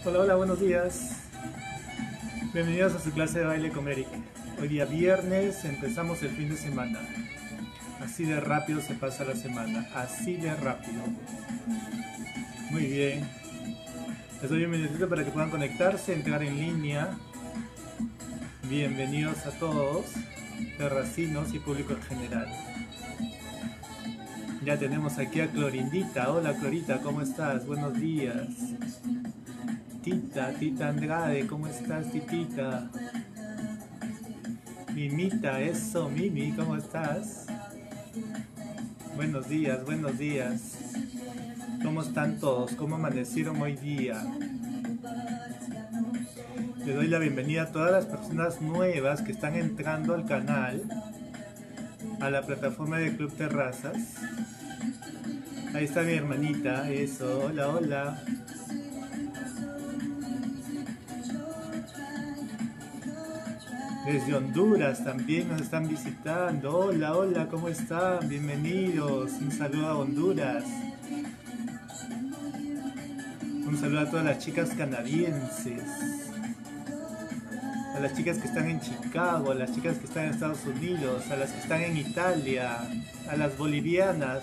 Hola, hola, buenos días. Bienvenidos a su clase de baile con Eric. Hoy día viernes empezamos el fin de semana. Así de rápido se pasa la semana, así de rápido. Muy bien. Les doy un minutito para que puedan conectarse, entrar en línea. Bienvenidos a todos, terracinos y público en general. Ya tenemos aquí a Clorindita. Hola Clorita, ¿cómo estás? Buenos días. Tita Andrade, ¿cómo estás, Titita? Mimita, eso, Mimi, ¿cómo estás? Buenos días, buenos días. ¿Cómo están todos? ¿Cómo amanecieron hoy día? Le doy la bienvenida a todas las personas nuevas que están entrando al canal, a la plataforma de Club Terrazas. Ahí está mi hermanita, eso, hola, hola. Desde Honduras también nos están visitando. Hola, hola, ¿cómo están? Bienvenidos. Un saludo a Honduras. Un saludo a todas las chicas canadienses. A las chicas que están en Chicago, a las chicas que están en Estados Unidos, a las que están en Italia, a las bolivianas.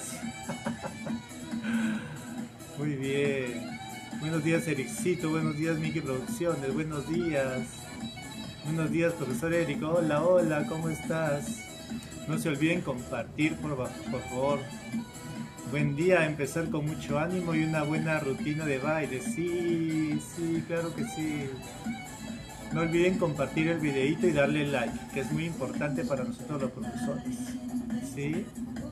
Muy bien. Buenos días, Ericito. Buenos días, Miki Producciones. Buenos días. Buenos días, profesor Eric. Hola, hola, ¿cómo estás? No se olviden compartir, por favor. Buen día, empezar con mucho ánimo y una buena rutina de baile. Sí, claro que sí. No olviden compartir el videito y darle like, que es muy importante para nosotros los profesores. ¿Sí?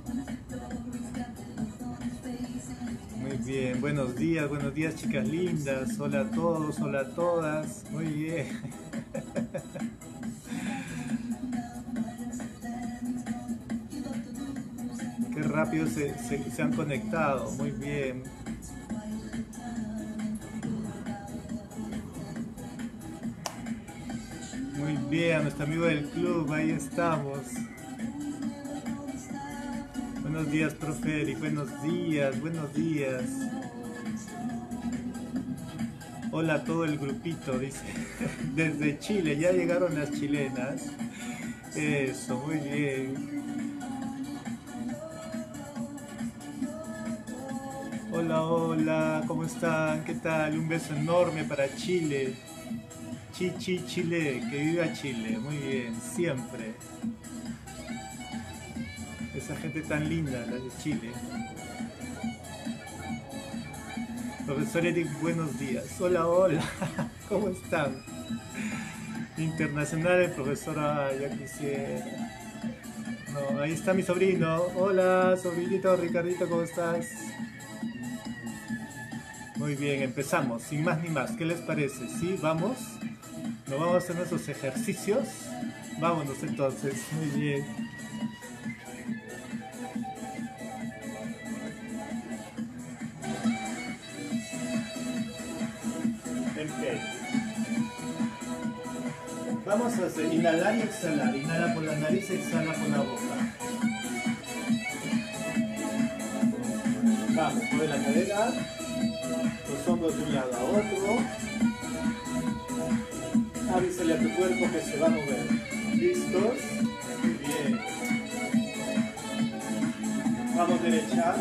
Muy bien, buenos días chicas lindas. Hola a todos, hola a todas. Muy bien. Qué rápido se han conectado, muy bien. Muy bien, nuestro amigo del club, ahí estamos. Buenos días, profe Eric, buenos días, buenos días. Hola a todo el grupito, dice. Desde Chile, ya llegaron las chilenas. Eso, muy bien. Hola, hola, ¿cómo están? ¿Qué tal? Un beso enorme para Chile. Chile, que viva Chile. Muy bien, siempre. Esa gente tan linda, la de Chile. Profesor Eric, buenos días. Hola, hola. ¿Cómo están? Internacional, el profesor, ya quisiera. No, ahí está mi sobrino. Hola, sobrinito Ricardito, ¿cómo estás? Muy bien, empezamos, sin más ni más. ¿Qué les parece? ¿Sí? ¿Vamos? ¿Nos vamos a hacer nuestros ejercicios? Vámonos entonces, muy bien. Vamos a hacer inhalar y exhalar. Inhala por la nariz, exhala por la boca. Vamos, mueve la cadera, los hombros de un lado a otro. Avísale a tu cuerpo que se va a mover. ¿Listos? Muy bien. Vamos derecha.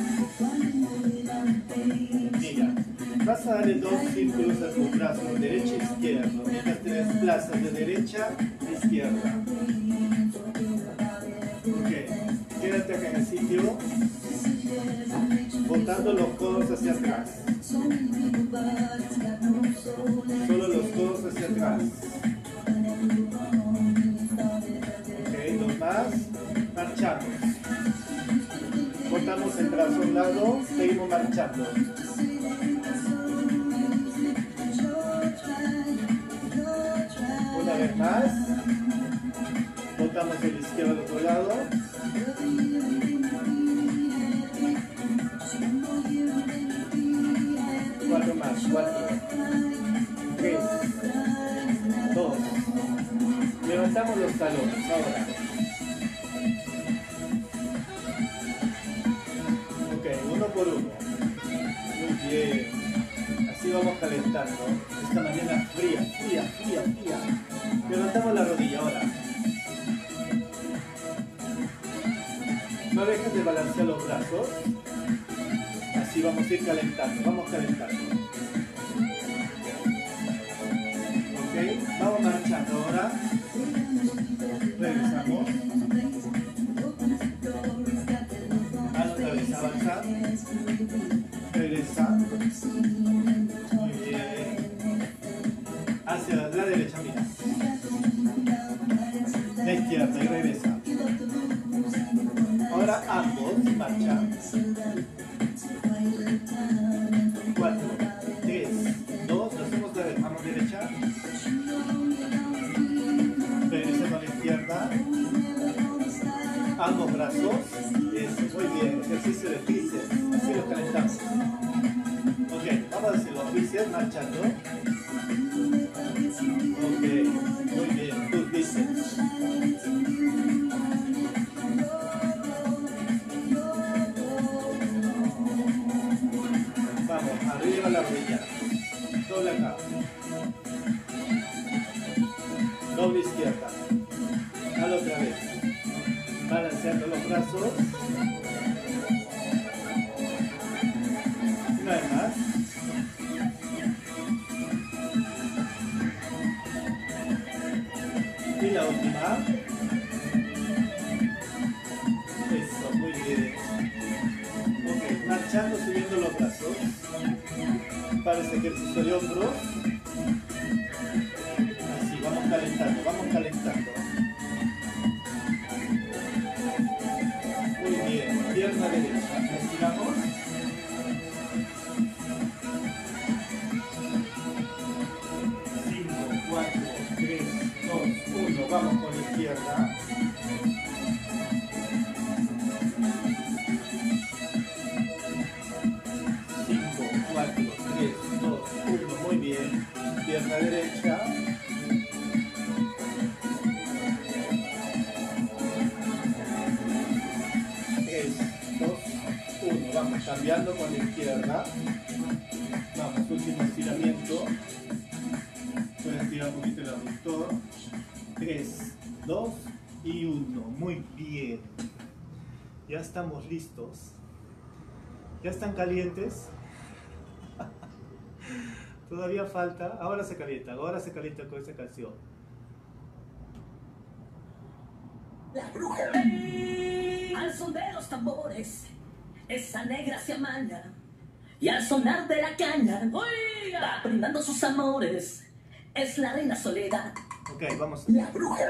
Mira, vas a darle 2 círculos a tus brazos, derecha e izquierda. Mientras te desplazas de derecha a izquierda. Ok, quédate acá en el sitio, botando los codos hacia atrás. Solo los codos hacia atrás. Ok, dos más. Marchamos. Botamos el brazo a un lado, seguimos marchando. Una vez más. Botamos el izquierdo al otro lado. Cuatro más, 4, 3, 2. Levantamos los talones ahora. Ok, uno por uno. Muy bien. Así vamos calentando. calentando. Esta mañana fría, fría, fría, fría. Levantamos la rodilla ahora. No dejes de balancear los brazos. Así vamos a ir calentando, vamos calentando. Ok, vamos marchando ahora. Regresamos. Otra vez, avanzar. Regresa. Muy bien. Hacia la derecha, mira. La izquierda y regresa. Ahora ambos, marcha. 4, 3, 2, lo hacemos otra vez. Vamos derecha. Regresa con la izquierda. Ambos brazos. Eso, muy bien. Ejercicio de bíceps. Así lo calentamos. Ok, vamos a hacer los bíceps marchando. Ok, muy bien. Tus bíceps. Vamos, arriba la rodilla. Doble acá. Doble izquierda. Dale otra vez. Balanceando los brazos. Una vez más. Y la última. Eso, muy bien. Ok, marchando, subiendo los brazos. Para ese ejercicio de hombros. Así, vamos calentando, vamos calentando. Muy bien, pierna derecha. Respiramos. Vamos con la izquierda. 5, 4, 3, 2, 1. Muy bien. Pierna derecha. 3, 2, 1. Vamos cambiando con la izquierda. Vamos, último estiramiento. Pueden estirar un poquito el abductor. 3, 2 y 1. Muy bien. Ya estamos listos. ¿Ya están calientes? Todavía falta. Ahora se calienta con esa canción. La bruja. Al son de los tambores, esa negra se amaña. Y al sonar de la caña, va brindando sus amores. Es la reina Soledad. Ok, vamos. La bruja.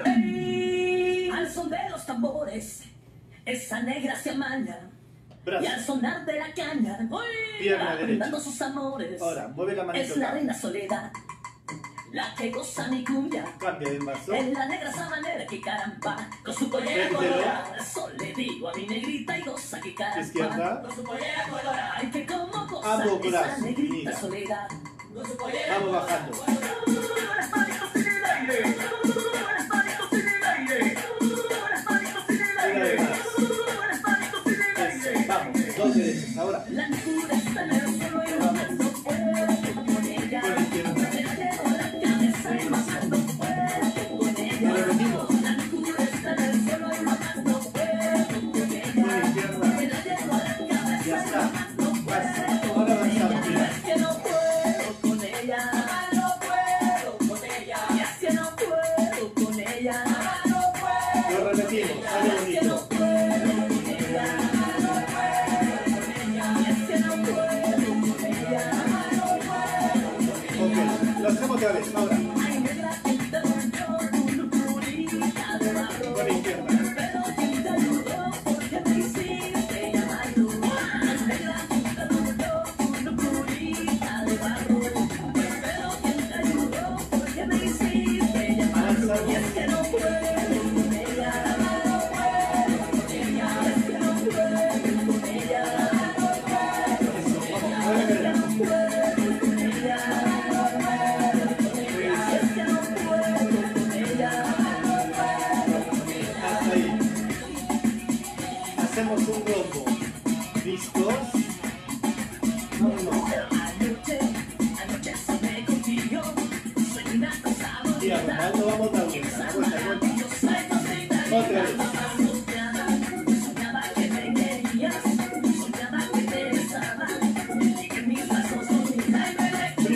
Al son de los tambores, esa negra se amaña. Brazo. Y al sonar de la caña, Pierna va derecha. brindando sus amores. Ahora, mueve la manito Es la acá. reina Soledad, la que goza mi cuya. Cambia de brazo. En la negra sabanera que caramba, con su pollera Pérdelo. colorada. Eso le digo a mi negrita y goza que caramba. Izquierda. Con su pollera colorada. Ay, que como goza Ambos esa brazos, negrita mira. Soledad. Con su pollera Vamos bajando. las manitos en el aire. Las manitos en el aire. Las manitos en el Una vez aire. más. Las manitos en el Eso, aire. vamos, dos derechas. Ahora, La locura está en el suelo y no puedo con ella. con la izquierda. Me la llevo la cabeza y más no puedo con ella. Lo repetimos. La locura está en el suelo y más no puedo con ella. Con la izquierda. Me la llevo la cabeza Ya y está. más no puedo Ahora con ella. avanzamos, mira. Es que no puedo con ella. No puedo con ella. Y es que no puedo con ella. No puedo. Lo repetimos. Sale Es que no bonito. puedo con ella. No puedo con ella. Y es que no puedo con ella. No puedo con ella. Ok, lo hacemos otra vez. Ahora, Ay, negra, que te volvió una purita de barro. con la izquierda. Pero ¿quién te ayudó? Porque me hiciste llamarlo. Ay, negra, que te volvió una purita de barro. Pero ¿quién te ayudó? Porque me hiciste llamarlo. Y es que no puedo con ella. No puedo con ella. Es que no puedo con ella. No puedo Eso, con ella. vamos. Es que Mueve. no puedo con ella. No puedo con ella. Es que no puedo con ella. No puedo con ella. Hasta ahí. Hacemos un rombo. ¿Listos? Vámonos. Anoche, anoche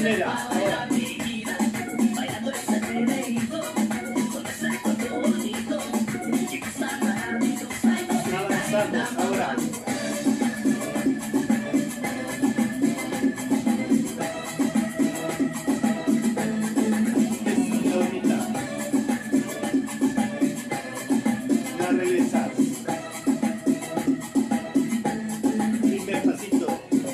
Primera, ahora. Avanzamos, ahora. Es bonita. La regresas. Primer pasito.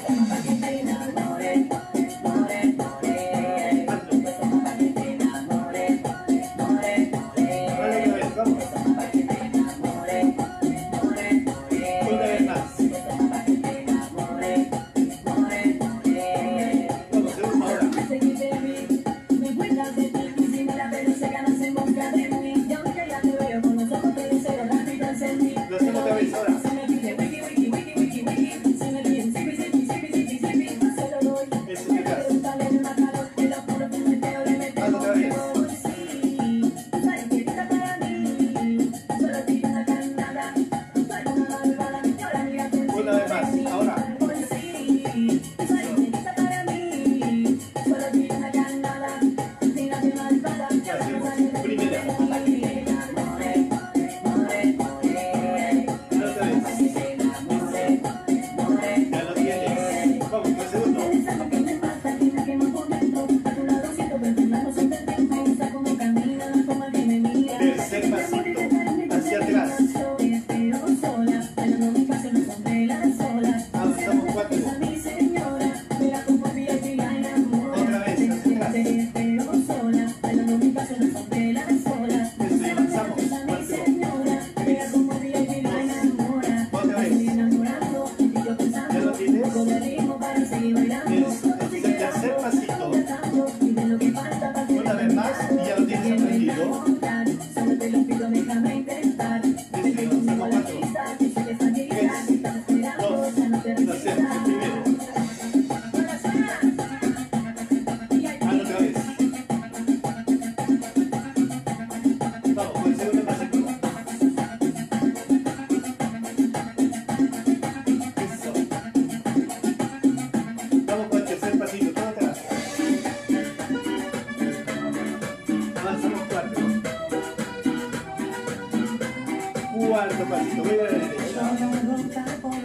Cuarto pasito, voy a la derecha.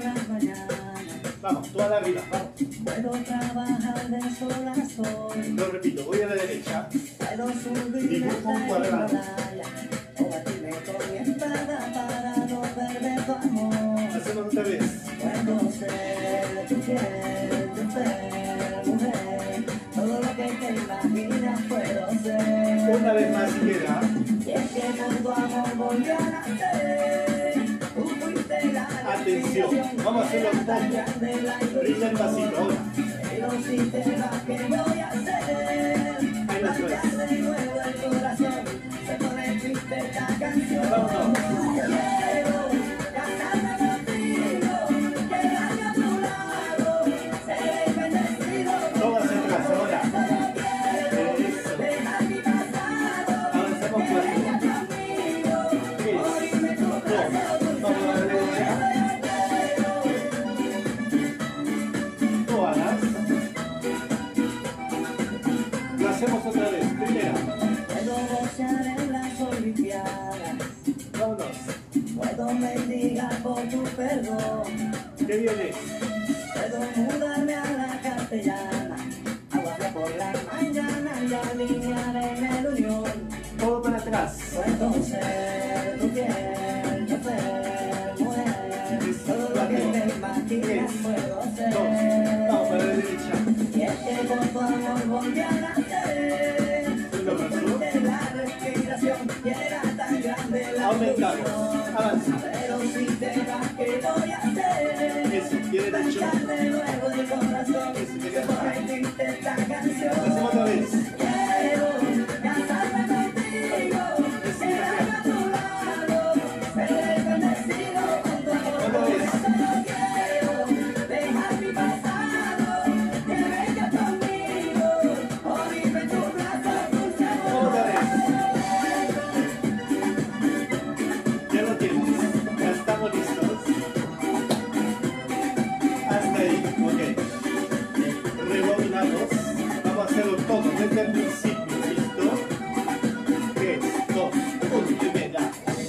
Vamos, toda la arriba, vamos. Puedo trabajar de sol a sol. Lo repito, voy a la derecha. Puedo subir Dibujo un cuadrado. o batirme con mi espada para no perder tu amor. Hacemos otra vez. Puedo ser tu fiel, tu fiel mujer. Todo lo que te imaginas puedo ser. Una vez más si queda. Y es que por tu amor volví a nacer. Tú fuiste la Atención, vamos a hacerlo un poco. Primer pasito, ahora. Pero si te vas, ¿qué voy a hacer? Ahí lo Marchar traes. de nuevo el corazón. Se pone triste esta canción. Vámonos. Quiero casarme contigo, quedarme a tu lado, ser bendecido. Todas atrás, ahora. Eso. Dejar mi pasado, Avanzamos que cuatro. venga conmigo. 3, 2, vamos a la derecha. Todas. Lo hacemos otra vez. Primera. Puedo boxear en las Olimpiadas, Vámonos. puedo mendigar por tu perdón. ¿Qué viene? Puedo mudarme a la castellana, aguarde por la mañana y alinear en el unión. Todo para atrás. Puedo ser tu fiel, tu fiel mujer. Todo lo que te imaginas puedo 2, ser. vamos para la derecha. Y es que por tu amor volví a nacer. Segundo paso. De la respiración y era tan grande la Aumentamos. emoción. Avanza. Pero si te vas, ¿qué voy a hacer? Eso, pie derecho. Marchar de nuevo el corazón. Eso, Se quería pone triste esta canción. Lo hacemos otra vez. Quiero casarme contigo, quedarme a tu lado, ser bendecido con tu amor. Otra vez. Solo quiero dejar mi pasado, que venga conmigo, morirme en tus brazos, dulce amor. Otra vez. Ya lo tienes. Ya estamos listos. Hasta ahí. Ok. Rebobinamos. Vamos a hacer todo desde el principio, ¿listo? 3, 2, 1, primera.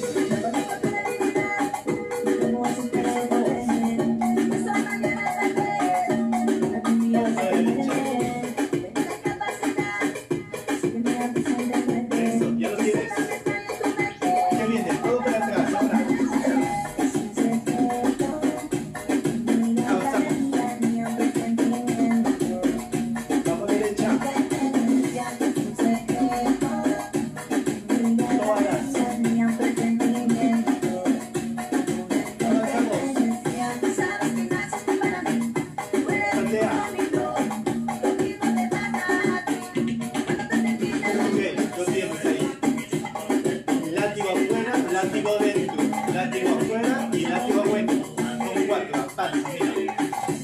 Látigo dentro, látigo afuera y látigo bueno. Son 4, avanza, mira.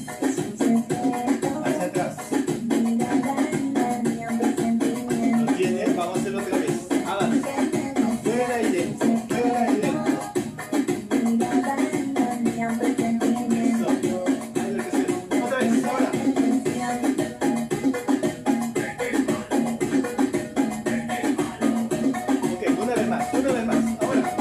Hacia atrás. ¿Lo tienes? Vamos a hacerlo otra vez. Avanza. Fuera y dentro, fuera y dentro. Eso. Ahí lo que sea. Otra vez, ahora. Ok, una vez más, una vez más. Ahora.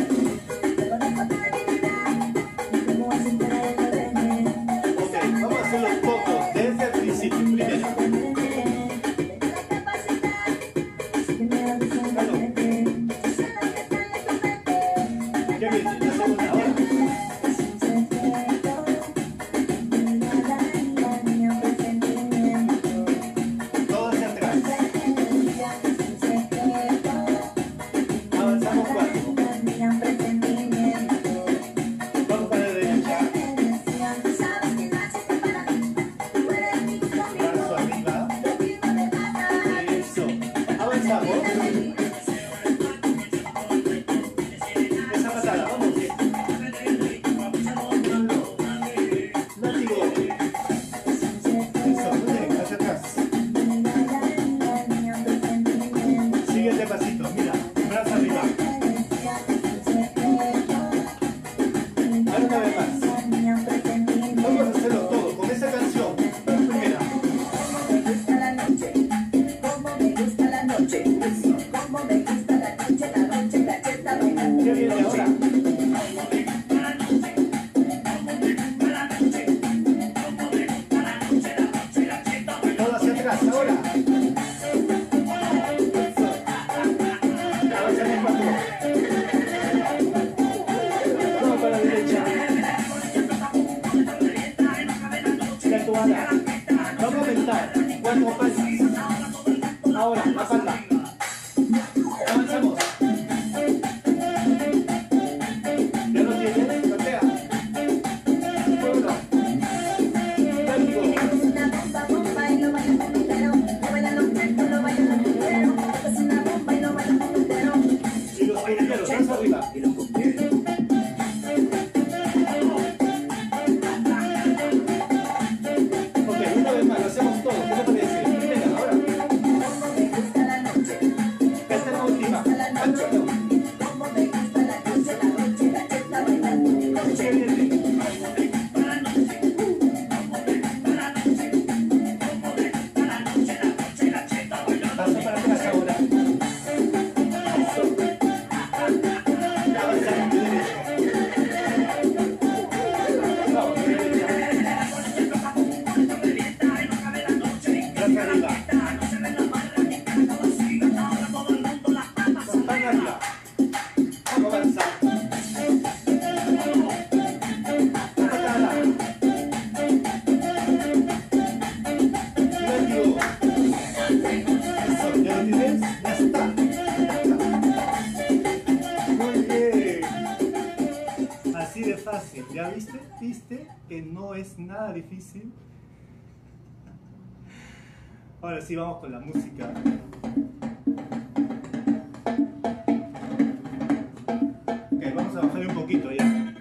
Vamos a aumentar 4 palmas. Ahora, la palma. Avanzamos. ¿Ya lo tienes? Golpea. 1. Látigo. Y los punteros, más arriba. Fácil, ¿ya viste? ¿Viste que no es nada difícil? Ahora sí, vamos con la música. Ok, vamos a bajar un poquito ya.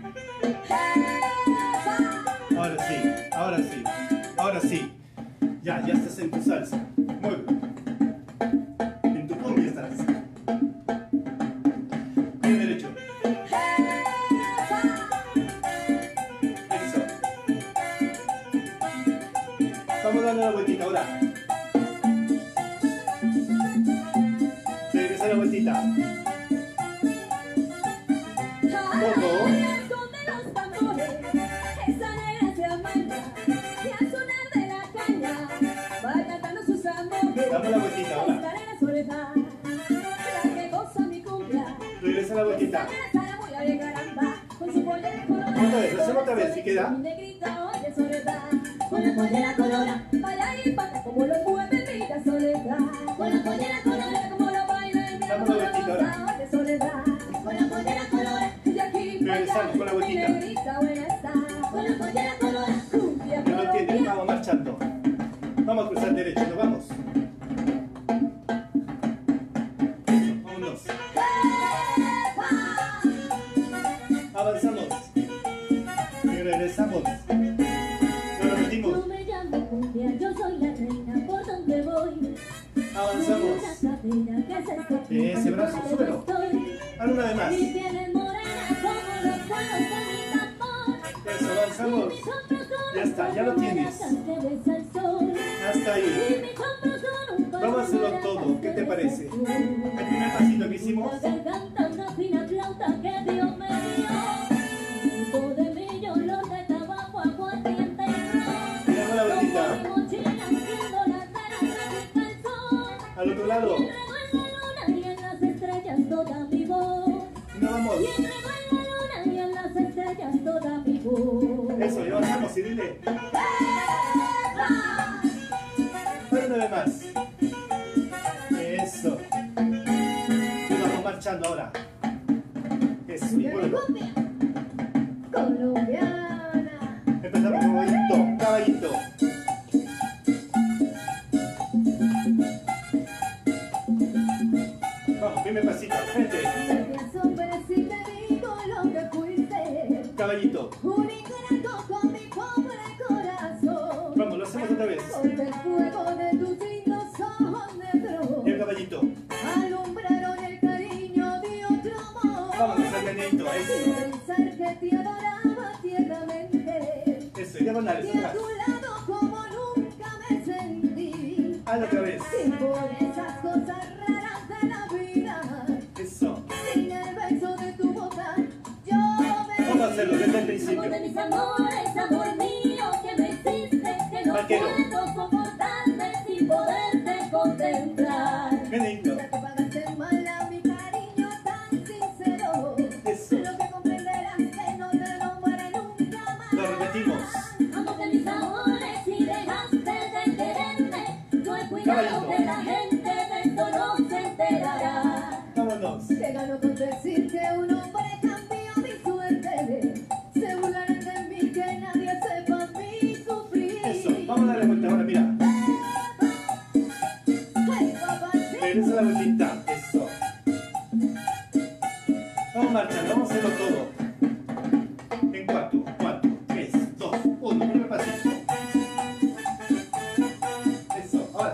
Ahora sí, ahora sí, ahora sí. Ya estás en tu salsa. Muy bien. En tu cumbia estás. Bien derecho. Vamos dando la vueltita ahora. vueltita. Poco. Dame la vueltita ahora. Regresa la vueltita. Otra vez, lo hacemos otra vez, si queda. Con la pollera colora, vaya y pata como lo mueve vida soledad. Con la pollera colora, como lo baila el Dame la vueltita ahora. de soledad. Con la pollera colora, de aquí para allá, Regresamos con la vueltita. mi negrita buena está. Con la pollera colora, cumbia Ya lo tienes, colombiana. vamos marchando. Vamos a cruzar derecho, nos vamos. Vámonos. Avanzamos. Y regresamos. Lo repetimos. No me llamo cumbia, yo soy la reina por donde voy. Avanzamos. Ese brazo, súbelo. Haz una vez más. Mi piel es morena como los palos de mi tambor. Eso, avanzamos. Ya está, ya lo tienes. Hasta ahí. Vamos a hacerlo todo. ¿Qué te parece? El primer pasito que hicimos. Una fina flauta que Dios me dio. Todo de mí yo lo de tabaco, aguardiente y ron. Damos la vueltita. Como mi mochila haciendo las velas tráfica el sol. Al otro lado. Y entrego en la luna y en las estrellas toda mi voz. Y nos vamos. Y entrego en la luna y en las estrellas toda mi voz. Eso, y avanzamos y dile. Ahora una vez más. Eso. Y vamos marchando ahora. Eso, y vuelvo. Colombiana. Empezamos con caballito, caballito. Vamos, primer pasito, frente. Me asombra si te digo lo que fuiste. Caballito. Un ingrato con mi pobre corazón. Vamos, lo hacemos otra vez. Porque el fuego de tus lindos ojos negros Y el caballito. alumbraron el cariño de otro amor. Vámonos al meneito, Sin eso. pensar que te adoraba tiernamente. Eso, y diagonales Y a atrás. tu lado como nunca me sentí. Hazlo otra vez. Y por esas cosas raras de la vida, Eso. sin el beso de tu boca, yo me Vamos a hacerlo desde el amor principio. de mis amores, amor mío, que me hiciste, que no Vaquero. puedo soportarte sin poderte contemplar. Meneito. Ya que pagaste mal a mi cariño tan sincero, Eso. lo que comprenderás que no te lo muere nunca más. Lo repetimos. Amor de mis amores, si dejaste de quererme, no hay cuidado Caballito. que la gente de esto no se enterará. Vámonos. Que ganó con decir que un hombre cambió mi suerte. Se burlarán de mí, que nadie sepa mi sufrir. Eso. Vamos a darle vuelta ahora, mira. Ay, papacito. Regresa la vueltita. Eso. Vamos marchando, vamos a hacerlo todo. En 4, 4, 3, 2, 1. Primer pasito. Eso, ahora.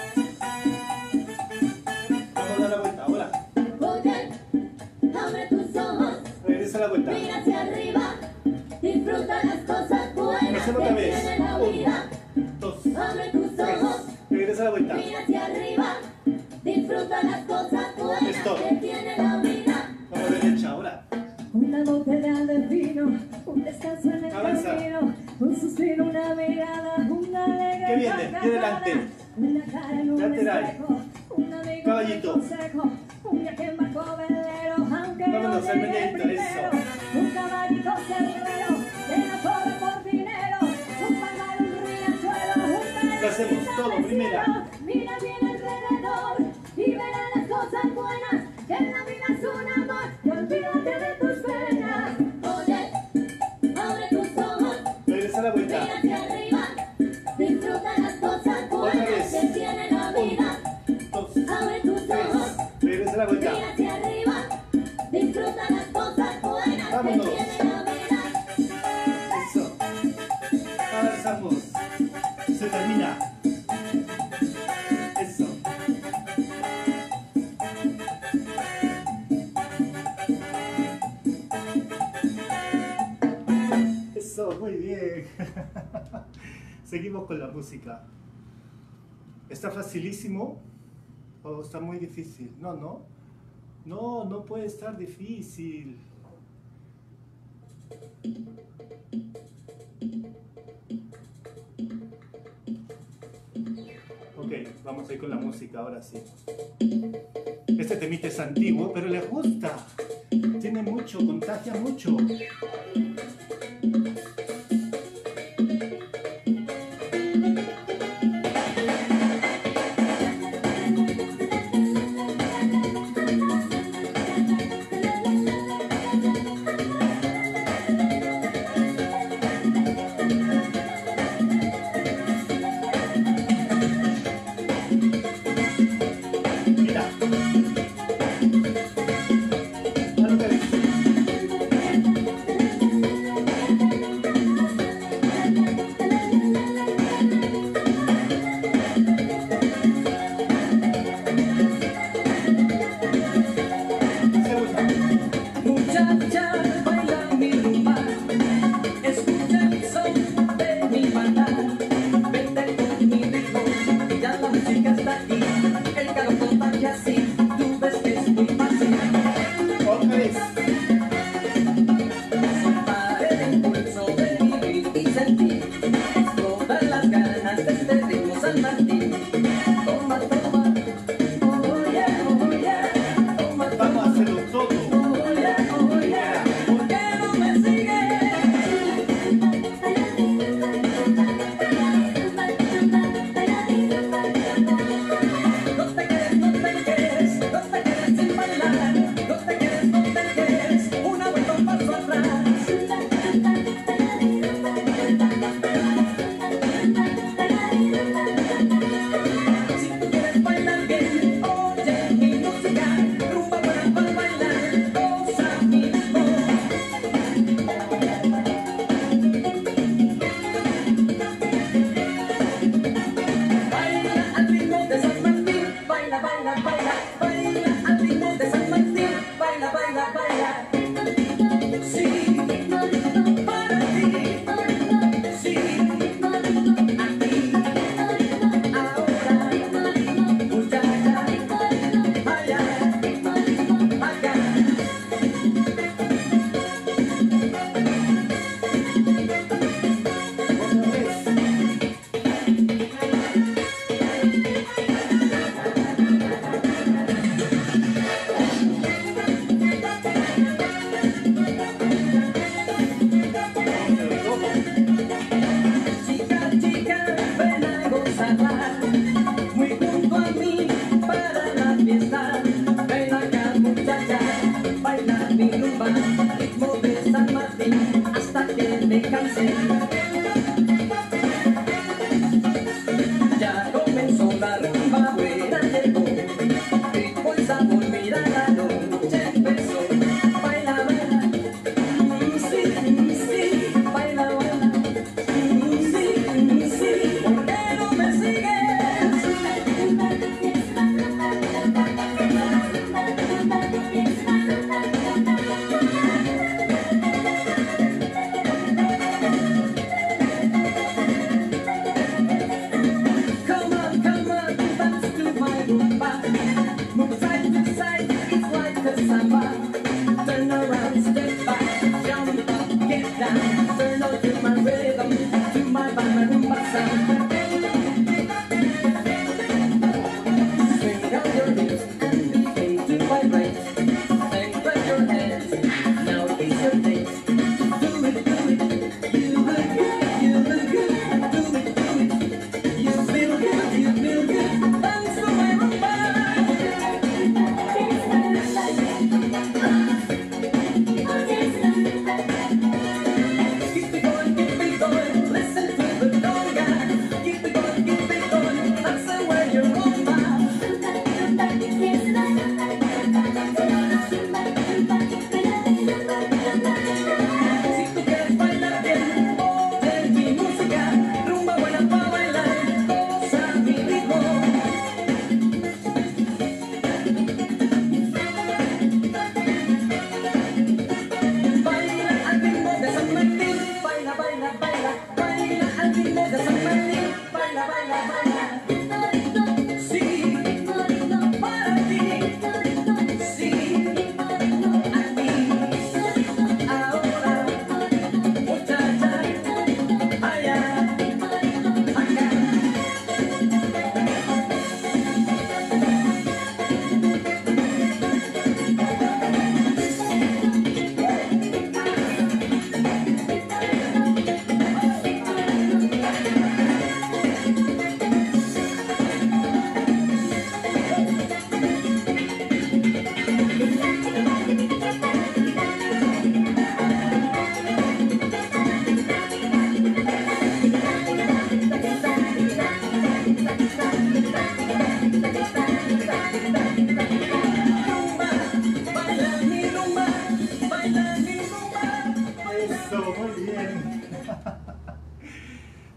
Vamos a dar la vuelta, ahora. Oye, abre tus ojos, Regresa la vuelta. mira hacia arriba, disfruta las cosas buenas Hacemos otra que vez. tiene la 1, vida. 2, Abre tus 3. ojos, Regresa la vuelta. mira hacia arriba, disfruta las cosas buenas Stop. que tiene la vida. Vamos derecha, ahora. Una botella de vino, un descanso en el Avanza. camino, un suspiro, una mirada, una alegre ¿Qué viene? ¿Qué delante? una cara en un Lateral. espejo, un amigo, Caballito. un consejo, un viaje en barco velero, aunque Vámonos no al llegue meneito, primero, eso. un caballito cerrero, que no corre por dinero, un palmar, un riachuelo, un Lo hacemos todo, del primera. cielo. Mira bien alrededor y verás las cosas buenas, que en la vida es un amor, y olvídate de tus penas. Oye, abre tus ojos, Regresa la vuelta. mira hacia arriba, disfruta las cosas Otra buenas vez. que tiene la vida. 2, Abre tus 3. ojos, Regresa la vuelta. mira hacia arriba, disfruta las cosas buenas Vámonos. que tiene la vida. Eso. Avanzamos. Se termina. Eso. Eso, muy bien. Seguimos con la música. ¿Está facilísimo o está muy difícil? No, no. No, no puede estar difícil. Ok, vamos a ir con la música ahora sí. Este temita es antiguo, pero le gusta. Tiene mucho, contagia mucho.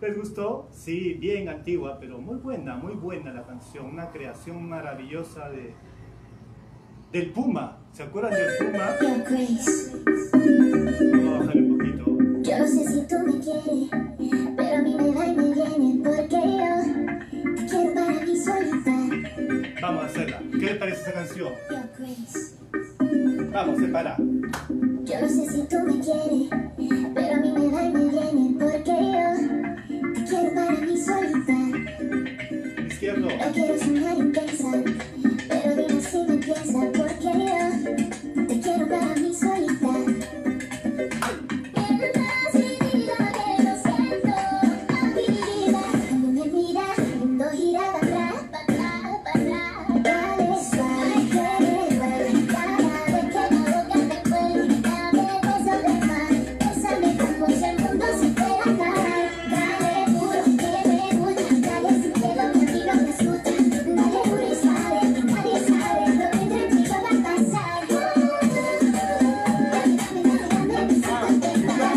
¿Les gustó? Sí, bien antigua, pero muy buena la canción. Una creación maravillosa del Puma. ¿Se acuerdan del Puma? Yo, Grace, Vamos a bajarle un poquito. yo no sé si tú me quieres, pero a mí me va y me viene, porque yo te quiero para mí solita. Vamos a hacerla. ¿Qué les parece esa canción? Yo, Grace, Vamos, separa. yo no sé si tú me quieres, pero a mí me va y me viene, porque yo te quiero para mí solita. Izquierdo. No quiero soñar intensa, pero dime si me piensas, porque yo te quiero para mí solita. Mientras diga que lo siento, a mi vida, cuando me miras, el mundo gira para atrás, para atrás, para atrás. Dale suave, que duele, cada vez que la boca te huele, dame besos de mar, bésame como si el mundo se fuera a acabar. Dale duro, que me gusta, dale sin miedo, que a mí no me asusta. Dale duro y sabe, que nadie sabe lo que entre tú y yo va a pasar. Dame besitos de mar,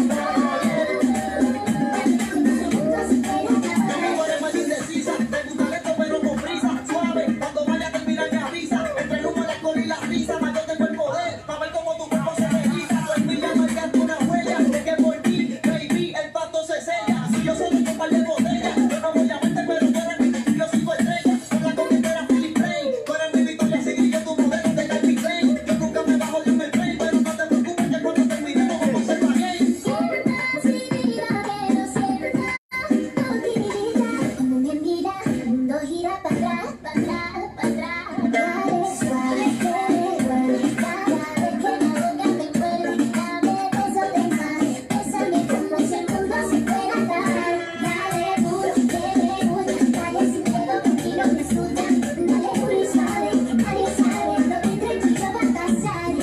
como si el mundo se fuera a acabar. Tú eres más indecisa, te gusta lento pero con prisa, suave, cuando vaya a terminar me avisa, entre el humo, el alcohol y la risa, más yo tengo el poder, para ver cómo tu cuerpo se desliza, tu envidia marcando una huella, de que por ti, baby, el pato se sella, si yo soy un par de botellas, yo no voy a verte pero tú eres mi, yo sigo estrella, con la coquetera Philip Plain, tú eres mi Victoria Secret, yo tu modelo de Calvin Klein, yo nunca me bajo de un airplane, pero no te preocupes que cuando terminemos vamos a ser bien. Mientras diga que lo siento, cuando me mira, el mundo gira para atrás, para atrás, para atrás. Dale suave, que duele, cada vez que la boca te huele, dame besos de mar, bésame como si el mundo se fuera a acabar. Dale duro, que me gusta, dale sin miedo, que a mí no me asusta. Dale duro y suave, que nadie sabe lo que entre tú y yo va a pasar.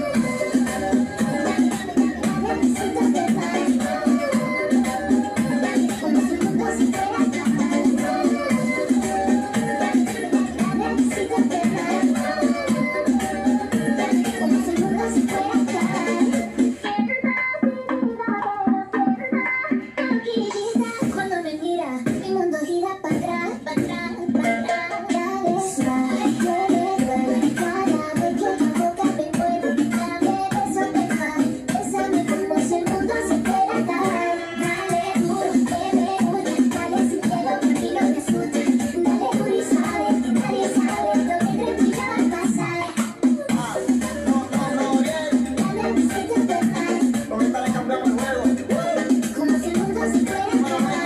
Dame besitos de mar, como si el mundo se fuera a acabar. Dame besitos de mar, como si el mundo se fuera a acabar. Cuando me mira, mi mundo gira para atrás, para atrás, para atrás. Dale suave, que duele, cada vez que la boca te mueve, dame besos de mar, bésame como si el mundo se fuera a acabar. Dale duro, que me gusta, dale sin miedo, que a mí no me asusta. Dale duro y suave, que nadie sabe lo que entre tú y yo va a pasar. Bien, Dame besitos de mar, con esta le cambiamos el juego. como si el mundo se fuera a acabar.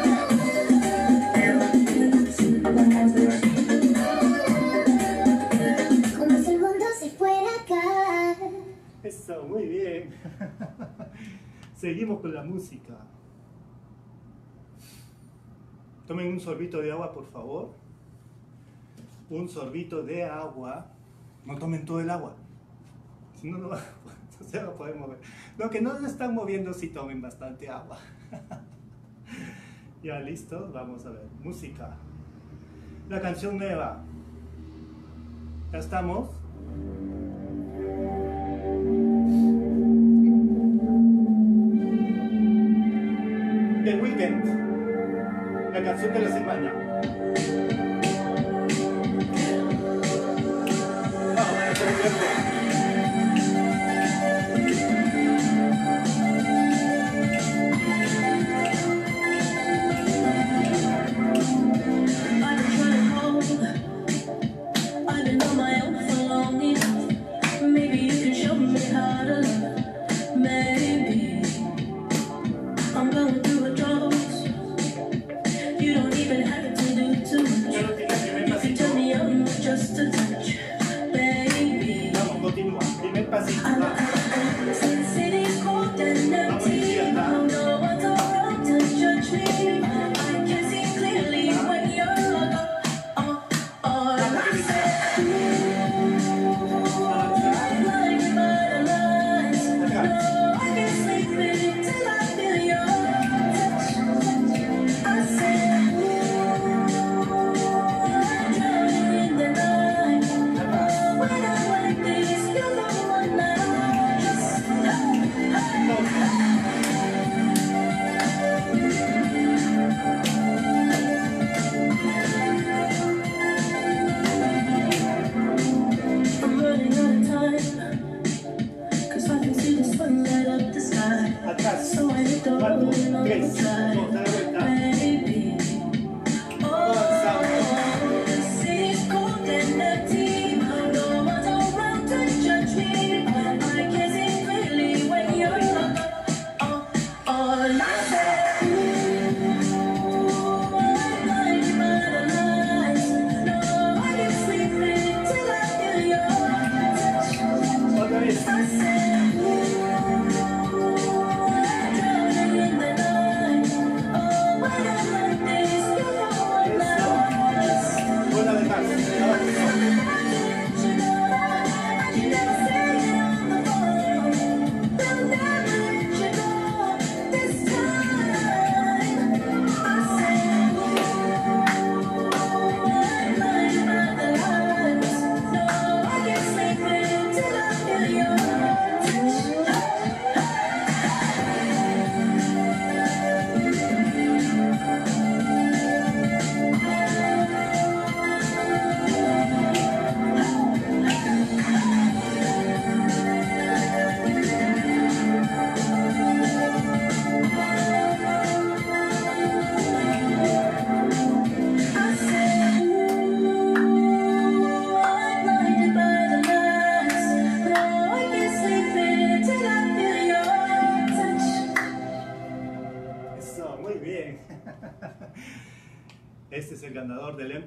Como si el mundo se fuera a acabar. Eso, muy bien. Seguimos con la música. Tomen un sorbito de agua, por favor. Un sorbito de agua. No tomen todo el agua. Si no, no se va a poder mover. Lo que no se están moviendo, sí tomen bastante agua. Ya listos, vamos a ver. Música. La canción nueva. ¿Ya estamos? The Weeknd. La canción de la semana. Vamos a hacer un tiempo. I've been on my own for long enough. Maybe you can show me how to love. Maybe I'm going through a drought. You don't even have to do too much. You can turn me on with just a touch, baby. Vamos, continúa. Primer pasito. I Va. know the city's cold and empty. No one's around to judge me. I can see clearly when you're gone.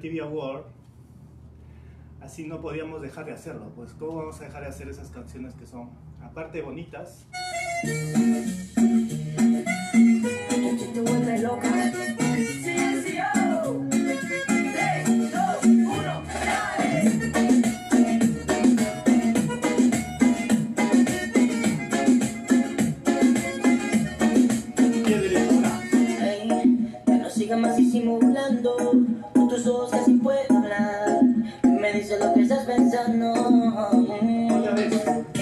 MTV Award, así no podíamos dejar de hacerlo. Pues cómo vamos a dejar de hacer esas canciones que son, aparte bonitas, Te vuelve loca. Silencio. 3, 2, 1, dale. qué directora. Ey, que no siga más disimulando. Con tus ojos casi puedo hablar. Me dice lo que estás pensando. Otra vez.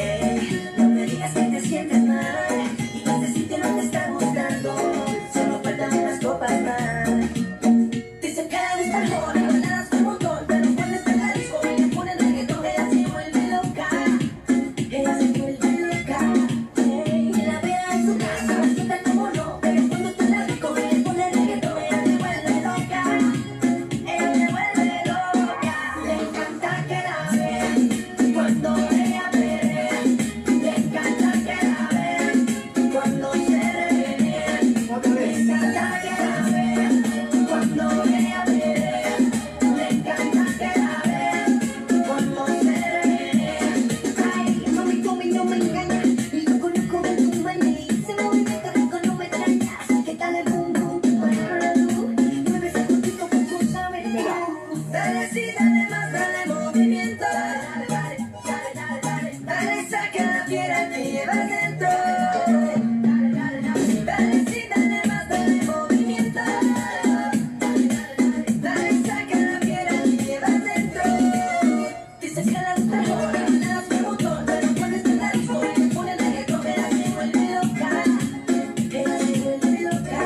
No me digas que te sientes mal. Y que este sitio no te está gustando. Solo faltan unas copas más. Dice que le gusta el joven, baladas un montón. Pero cuando está en la disco y le ponen reggaetón, ella se vuelve loca. Ella se vuelve loca. La vea en su casa, sienta como no. Pero cuando está en la disco y le ponen reggaetón, ella se vuelve loca. Ella se vuelve loca. Le encanta que la vean cuando ella pelea. Le encanta que la vean cuando se ríe. Otra Le vez. encanta que la vean cuando ella pelea. Le encanta que la vean cuando se ríe. Ay, mami, tú no me engañas. Y yo conozco de tu manera. Ese movimiento rico no me extrañas. ¿Qué tal el boom boom? Para tú. Mueve ese cuerpito con tu saber. Dale, sí, dale más, dale movimiento. Dale, dale, dale, dale, dale. Dale, saca la fiera, te llevas dentro. Dale, dale, dale. Dale, sí, dale más, dale movimiento. Dale, dale, dale, saca la fiera, te llevas dentro. Dices que le gusta el joven, baladas un montón. Pero cuando está en la disco y le ponen reggaetón, ella se vuelve loca. Ella se vuelve loca.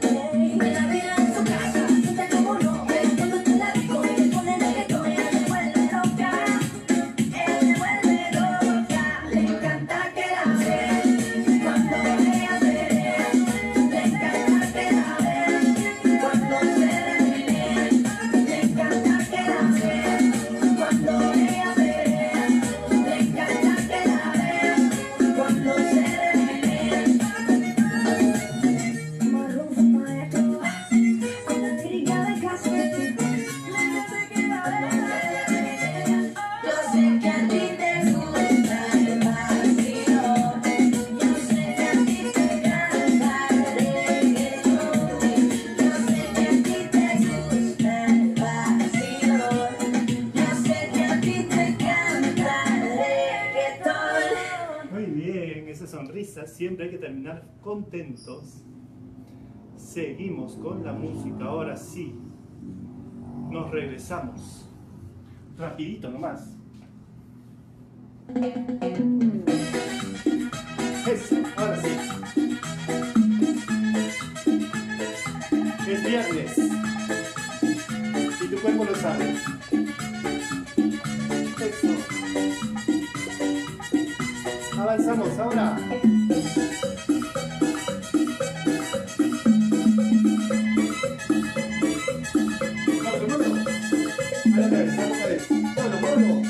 Me la vea en su casa, sienta como no. Pero cuando está en la disco y le ponen reggaetón, ella se vuelve loca. Ella se vuelve loca. Le encanta que la vean cuando ella pelea. Le encanta que la vean cuando se ríe. Le encanta que la vean cuando ella pelea. Le encanta que la vean cuando se ríe. Maroon Maestro, con la lírica de Castro. Yo sé que a ti te gusta el vacío. Yo sé que a ti te encanta el reggaetón. Yo sé que a ti te gusta el vacío. Yo sé que a ti te encanta el reggaetón. Muy bien, esa sonrisa, siempre hay que terminar contentos. Seguimos con la música, ahora sí. Nos regresamos. Rapidito nomás. Eso, ahora sí. Es viernes. Y tu cuerpo lo sabe. Eso. Avanzamos ahora. Muévelo, muévelo. A la vez. Muévelo, muévelo.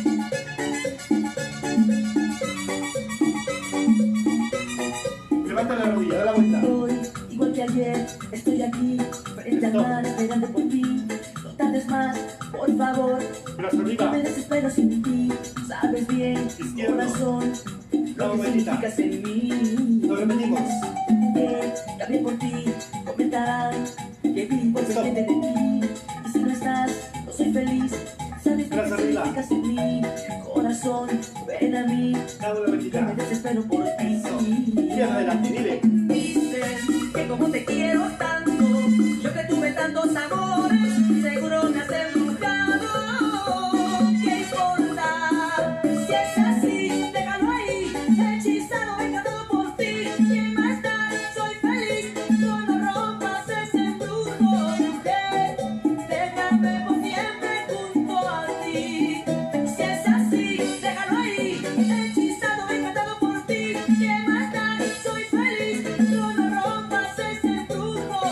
Levanta la rodilla, da la vuelta. Hoy, igual que ayer, estoy aquí, frente al mar, esperando por ti. No tardes más, por favor. Brazo No arriba. me desespero sin ti. Sabes bien, Izquierdo. corazón, La lo que vueltita. significas en mí. Lo repetimos. Ya hablé por ti, comentarán que vivo pendiente de ti. Y si no estás, no soy feliz. Sabes lo que Brazo arriba. significas en mí. Corazón, ven a mí. Da una Que vueltita. me desespero por ti. Eso. Izquierda adelante, dile. Dicen que como te quiero tanto, yo que tuve tantos amores, seguro me has embrujado. ¿Qué importa? Si es así, déjalo ahí, hechizado, encantado por ti. ¿Qué más da? Soy feliz, tú no rompas ese embrujo, mujer. Déjame por siempre junto a ti. Si es así, déjalo ahí, hechizado, encantado por ti. ¿Qué más da? Soy feliz, tú no rompas ese embrujo.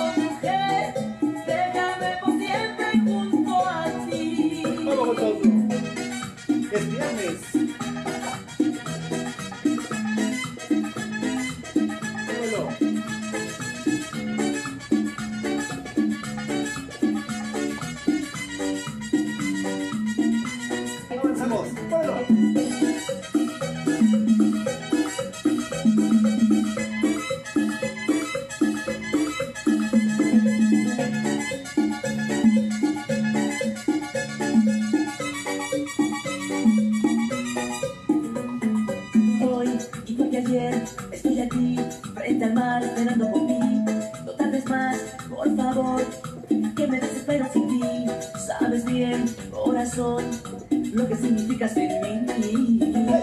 hacemos. ¡Bueno! Hoy, igual que ayer, estoy aquí, frente al mar, esperando por ti. No tardes más, por favor, que me desespero sin ti. Sabes bien, corazón, lo que significas en mí.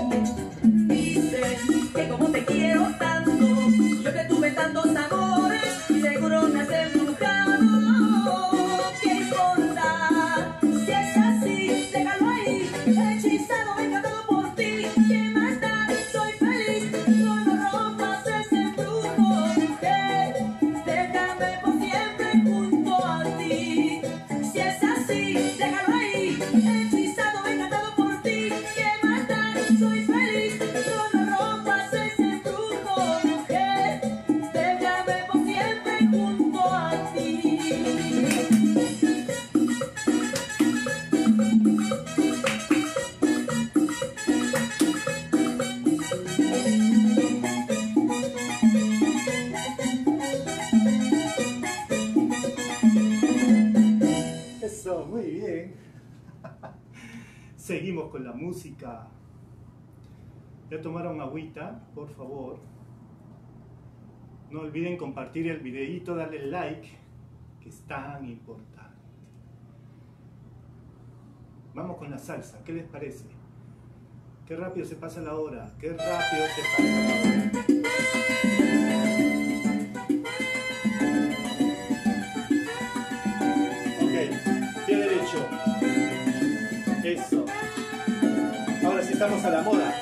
Dicen que como te quiero tanto, yo que tuve tantos amores, seguro me has embrujado. ¿Qué importa? Si es así, déjalo ahí, hechizado, encantado por ti. ¿Qué más da? Soy feliz, no rompas ese embrujo. Déjame por siempre junto a ti. Si es así, déjalo ahí, hechizado, encantado por ti. ¿Qué más da? Soy feliz, no rompas ese embrujo. Déjame por siempre junto a ti. Eso, muy bien. Seguimos con la música. Ya tomaron agüita, por favor. No olviden compartir el videíto, darle like, que es tan importante. Vamos con la salsa, ¿qué les parece? Qué rápido se pasa la hora, qué rápido se pasa la hora. Ok, pie derecho. Eso. Ahora sí estamos a la moda.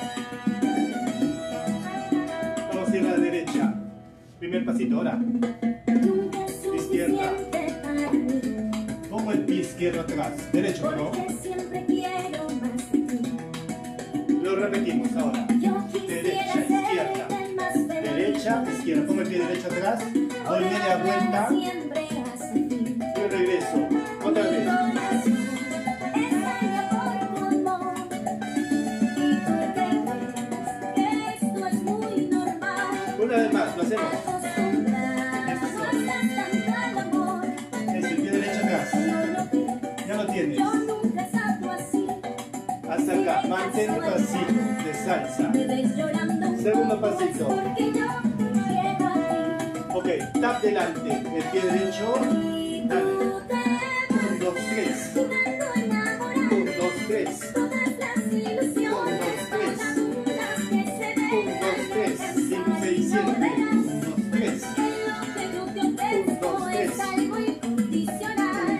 Vamos a ir a la derecha. Primer pasito, ahora. Nunca es Izquierda. suficiente para mí, Pongo el pie izquierdo atrás. Derecho, ¿no? porque siempre quiero más de ti. Lo repetimos ahora. Yo quisiera Derecha, izquierda. serte más feliz. Derecha, izquierda. Pongo el pie derecho atrás. Doy media vuelta. Siempre hace ti. Y regreso. Otra vez. Corazón, extraña por tu amor. Y tú crees que esto es muy normal. Una vez más, lo hacemos. Acostumbrados tanto al amor. Es el pie derecho atrás. No lo ves, Ya lo tienes. yo nunca salgo así. Hasta acá. Mantén el pasito de salsa. Me ves llorando un Segundo poco, pasito. es porque yo quiero a ti. Ok, tap delante. El pie derecho. Y Dale. tú te vas 1, 2, 3. jugando a enamorar. 1, 2, 3. Todas las ilusiones vagabundas que se ven 1, 2, 3. 5, 6, 7. 1, 2, 3. que lo que yo te ofrezco es algo incondicional.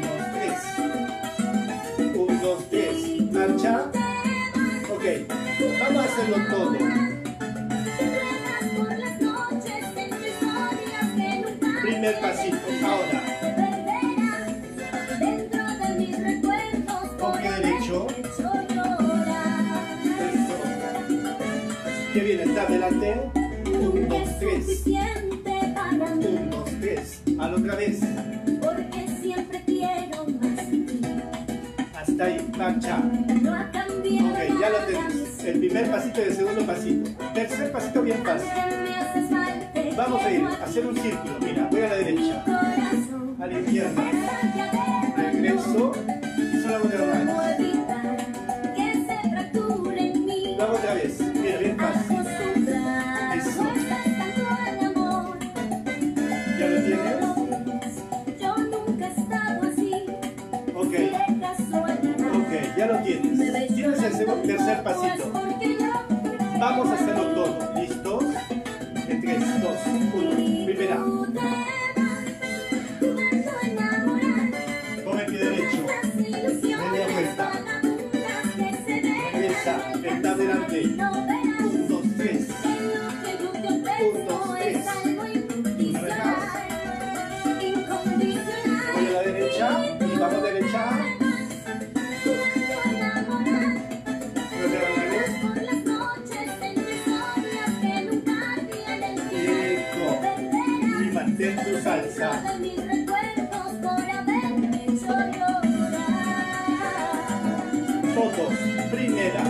1, 2, 3. Marcha. Ok, vamos a hacerlo todo. Juegas por las noches en historias que nunca Primer pasito. Ahora. te perderás dentro de mis recuerdos por Pie derecho. haberte hecho llorar. Eso. ¿Qué viene? Tap delante. 1, 2, Es 3. suficiente para mí, 1, 2, 3. Hazlo otra vez. porque siempre quiero más de ti. Hasta ahí. Marcha. No ha cambiado Ok, ya lo nada, tenés. El primer pasito y el segundo pasito. Tercer pasito bien fácil. me haces mal, te Vamos a ir quiero a hacer un círculo. Mira, voy a la derecha. corazón. A la izquierda. Regreso. Regreso. Y solo hago de ¿Cómo atrás. evitar que se fracture en mí? Lo hago otra vez. Mira, bien fácil. Acostumbrados Eso. tanto al amor. ¿Ya lo tienes? Yo nunca he estado así. Ok. De casualidad. Ok, ya lo tienes. Me ves Tienes el llorando tercer un poco, pasito. es porque yo Vamos a hacerlo todo. ¿Listos? En 3, 2, 1. Primera. tú te vas jugando a enamorar. Con el pie derecho. Las ilusiones Media vuelta. vagabundas que se ven Regresa. en el Está delante. no verás 1, 2, 3. que lo que yo te ofrezco es algo incondicional. Incondicional. Voy a la derecha. Y vamos derecha. Jugando a enamorar. Luego al revés. Por las noches en historias que nunca tienen fin. Eco. Y mantén tu salsa. De mis recuerdos por haberme hecho llorar. Todos. Primera.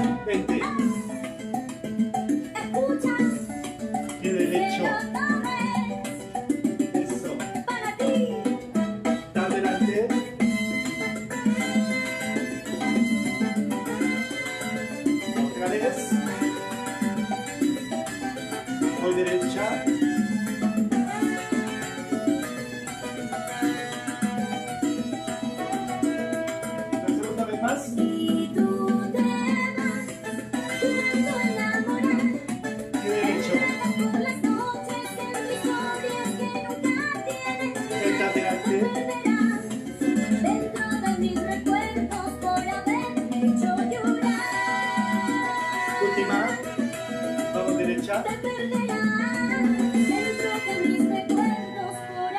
derecha. te perderás dentro de mis recuerdos por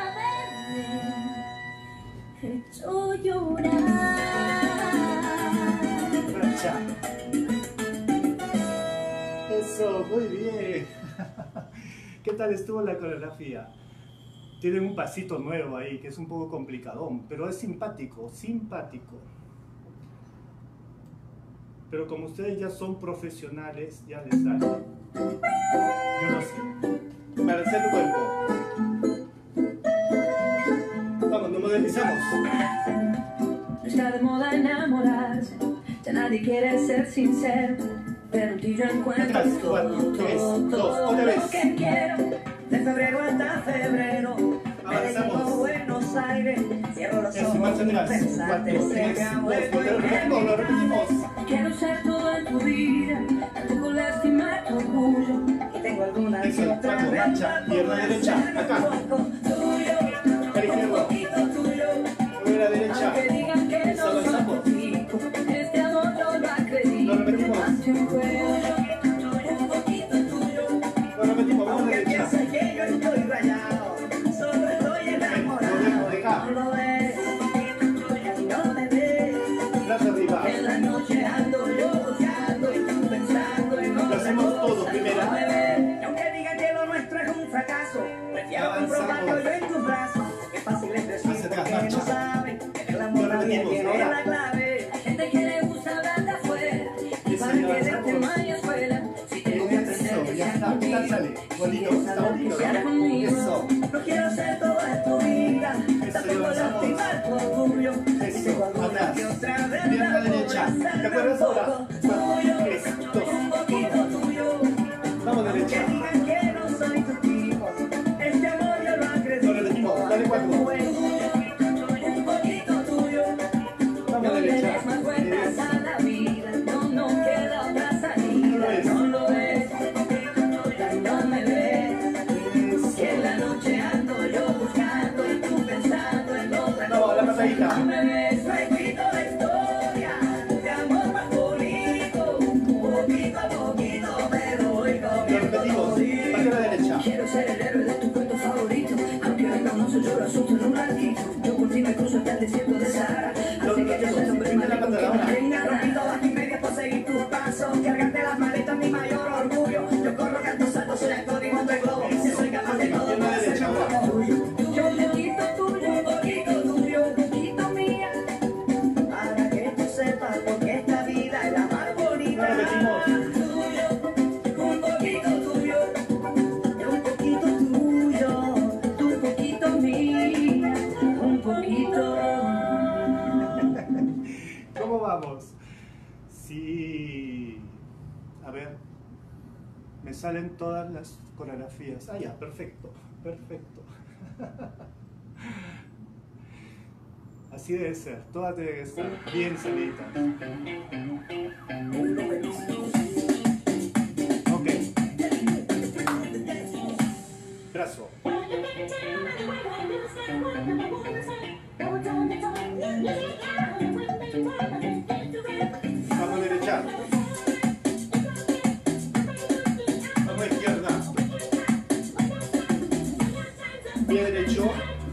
haberme hecho llorar. Derecha. Eso, muy bien. ¿Qué tal estuvo la coreografía? Tienen un pasito nuevo ahí que es un poco complicadón, pero es simpático, simpático. Pero como ustedes ya son profesionales, ya les sale. Yo no sé. Balancear tu cuerpo. Vamos, nos modernizamos. Está de moda enamorarse, ya nadie quiere ser sincero, pero en ti yo encuentro Atrás, 4, 3, 2, otra vez. lo que quiero, de febrero hasta febrero. Avanzamos. Me dedico a Buenos Aires, cierro los Eso, ojos marcha y atrás. 4, pensarte 3, se 2, me ha vuelto lo repetimos, lo repetimos. Quiero ser todo en tu vida, tanto con lástima tu orgullo. Y tengo alguna Eso, que otra cuatro, marcha, vez pierna para derecha, ser acá. un poco tuyo, Al izquierdo. un poquito tuyo. Mueve la derecha. Aunque digan que Eso, no soy avanzamos. contigo, este amor yo lo acredito. Lo repetimos. Ante un juego, un poquito tuyo. Lo repetimos, vamos a la Aunque derecha. pienses que yo estoy rayado, solo estoy enamorado. Deja. No lo ves, y no me ves. Brazo arriba. En la noche ando yo buscando y tú pensando en otra Lo hacemos cosa. todo, primera. No me ves. Y aunque digan que lo nuestro es un fracaso, prefiero comprobarlo yo en tus brazos. Qué fácil es decir Hacia atrás, porque no marcha. saben que el amor Lo nadie repetimos, tiene ahora. la clave. La gente que le gusta hablar de afuera, y Eso, para ya que avanzamos. de tema y escuela, si tengo que aprender Eso, que ya sea está, contigo, ya sale. Bonito, si está bonito, sea ¿no? conmigo. Eso. No quiero ser todo en tu vida, Eso, tampoco ya avanzamos. lastimar tu orgullo. Eso, Tengo alguna atrás. que otra vez Pierna derecha. ¿Te acuerdas ahora? 4, 3, 2, un poquito tuyo. vamos Aunque derecha. digan que no soy tu tipo, este amor yo lo acredito. Lo repetimos, dale 4. Un poquito tuyo. Vamos No le derecha. des más vueltas a la vida, no queda otra salida. No lo ves, no me ves. Que en la noche ando yo buscando y tú pensando en otra Vamos, la pasadita. No me ves, no he escrito la historia de amor más bonito. Poquito a poquito me voy Lo comiendo repetimos. todito. Hacia la derecha. Quiero ser el héroe de tu cuento favorito. Aunque venga un oso, yo lo asusto en un ratito. Yo por ti me cruzo hasta el desierto de Sahara. Así que yo soy el hombre más rico que no tenga. Rompí todas mis medias por seguir tus pasos. Cargarte las maletas, mi mayor orgullo. Yo corro, canto, salto, soy actor y monto el globo. Si soy capaz de todo, Pierna para ser derecha, ahora. como tuyo. Yo un poquito tuyo, un poquito tuyo, un poquito mía. Para que tú sepas porque esta vida es la más bonita. Lo repetimos. Tuyo, un poquito tuyo, un poquito tuyo, un poquito mía, un poquito. ¿Cómo vamos? Sí. A ver. Me salen todas las coreografías. Ah, ya, perfecto. Perfecto. Así debe ser. Todas deben estar bien salidas. Ok. Brazo. Vamos derecha. Vamos izquierda. Pie derecho.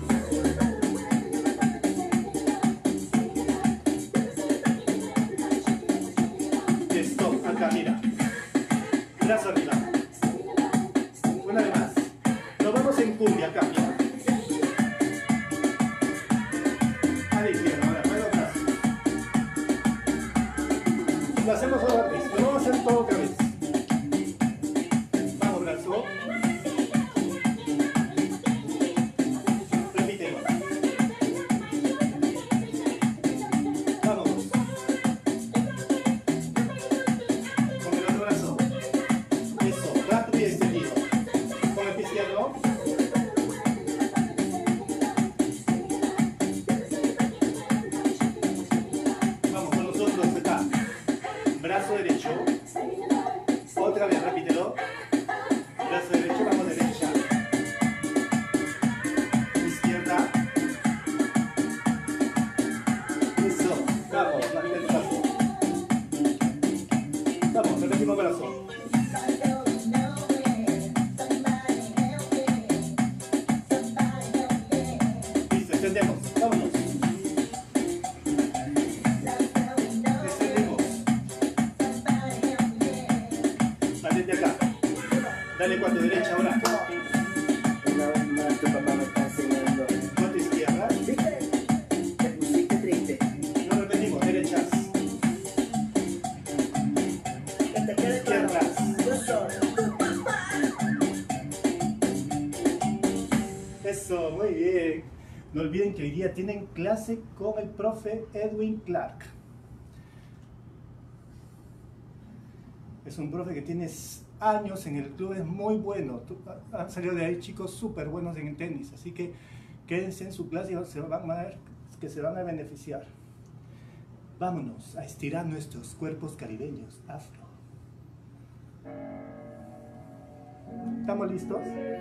Stop. Acá, mira. Brazo arriba. Una vez más. Nos vamos en cumbia acá, mira. A la izquierda, ahora, mueve los brazos. Lo hacemos otra vez, lo vamos a hacer todo otra vez. Vamos, brazo. Repítelo. Vamos. Con el otro brazo. Eso, rápido y extendido. Con el pie izquierdo. Vamos con los otros acá. Brazo derecho. Otra vez, repítelo. Brazo derecho, vamos derecha. Izquierda. Eso. Vamos, la mitad del brazo. Vamos, repetimos brazo. Dale 4 derecha ahora. Una vez más tu papá me está enseñando. 4 izquierda. ¿Viste? Te pusiste triste. Lo repetimos, derechas. Que te quede claro. Izquierdas. Yo soy tu papá. Eso, muy bien. No olviden que hoy día tienen clase con el profe Edwin Clark. Es un profe que tiene años en el club, es muy bueno. Han salido de ahí chicos súper buenos en el tenis, así que quédense en su clase y se van a ver que se van a beneficiar. Vámonos a estirar nuestros cuerpos caribeños afro. ¿Estamos listos?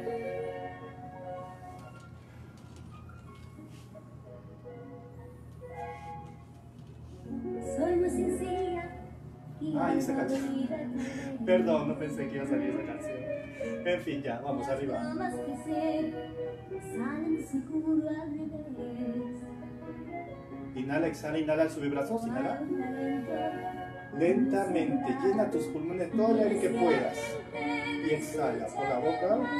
Soy muy sencilla. Ay, esa canción. Perdón, no pensé que iba a salir esa canción. En fin, ya, vamos arriba. No más que ser, salen seguro al revés. Inhala, exhala, inhala, sube brazos, inhala. Lentamente, llena tus pulmones todo el aire que puedas. Y exhala por la boca.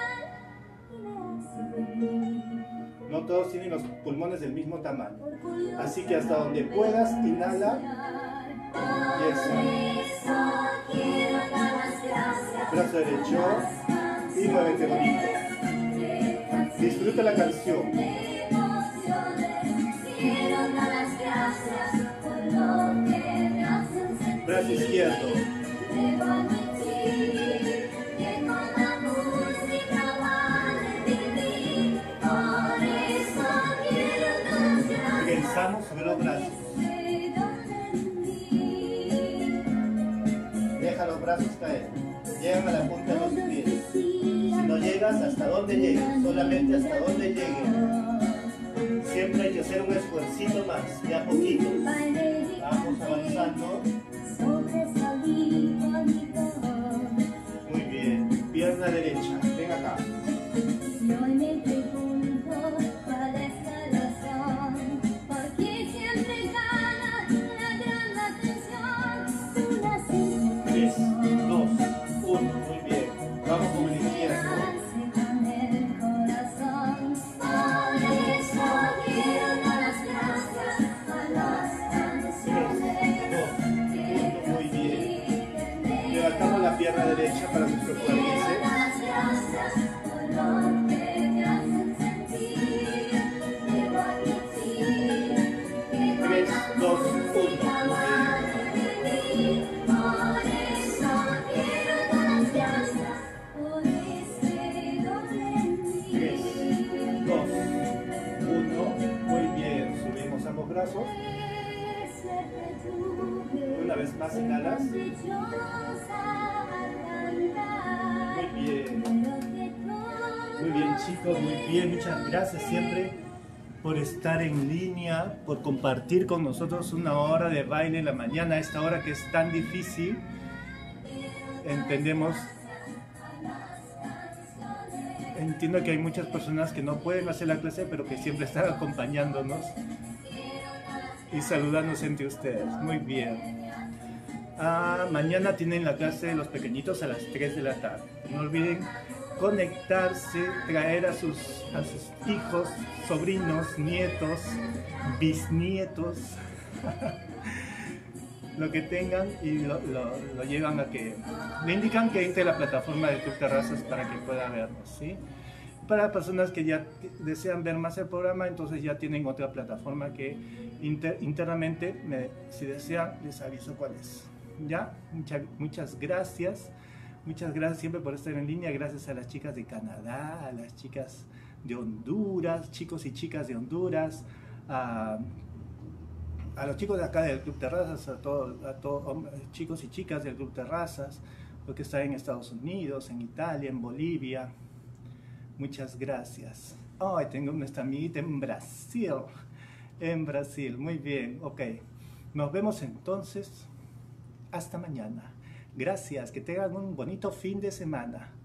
No todos tienen los pulmones del mismo tamaño. Así que hasta donde puedas, inhala y exhala. Brazo derecho y muévete bonito. Disfruta la canción. Brazo izquierdo. Regresamos sobre los brazos. Deja los brazos caer. Llegan a la punta de los pies. Si no llegas, hasta donde llegues. Solamente hasta donde llegues. Siempre hay que hacer un esfuercito más. Ya poquito. Vamos avanzando. Muy bien. Pierna derecha. Ven acá. Y hoy me pregunto cuál es la razón, porque siempre gana la gran atención. Una 3, 2, 1. Muy bien. Vamos con el izquierdo. con el corazón. Por eso quiero dar las gracias a las 3, 2, canciones 1. Muy bien. Levantamos la pierna derecha para nuestro cuádriceps. las gracias por lo que me hacen sentir. Debo admitir que 3, 2, 1. por eso quiero dar las gracias por ese dolor en mí. 3, 2, 1. Muy bien. Subimos ambos brazos. Una vez más inhalas. Muy bien. Muy bien chicos, muy bien. Muchas gracias siempre por estar en línea, por compartir con nosotros una hora de baile en la mañana, a esta hora que es tan difícil. Entiendo que hay muchas personas que no pueden hacer la clase, pero que siempre están acompañándonos y saludándonos entre ustedes. Muy bien. Mañana tienen la clase de los pequeñitos a las 3 de la tarde. No olviden conectarse, traer a sus hijos, sobrinos, nietos, bisnietos, lo que tengan, y lo llevan a que le indican que entre a la plataforma del Club Terrazas para que pueda vernos, ¿sí? Para personas que ya desean ver más el programa, entonces ya tienen otra plataforma que internamente, si desean, les aviso cuál es. ¿Ya? Muchas gracias. Muchas gracias siempre por estar en línea. Gracias a las chicas de Canadá, a las chicas de Honduras, chicos y chicas de Honduras, a los chicos de acá del Club Terrazas, a todos chicos y chicas del Club Terrazas, los que están en Estados Unidos, en Italia, en Bolivia. Muchas gracias. Ay, tengo nuestra amiguita en Brasil. En Brasil, muy bien, ok. Nos vemos entonces. Hasta mañana. Gracias, que tengan un bonito fin de semana.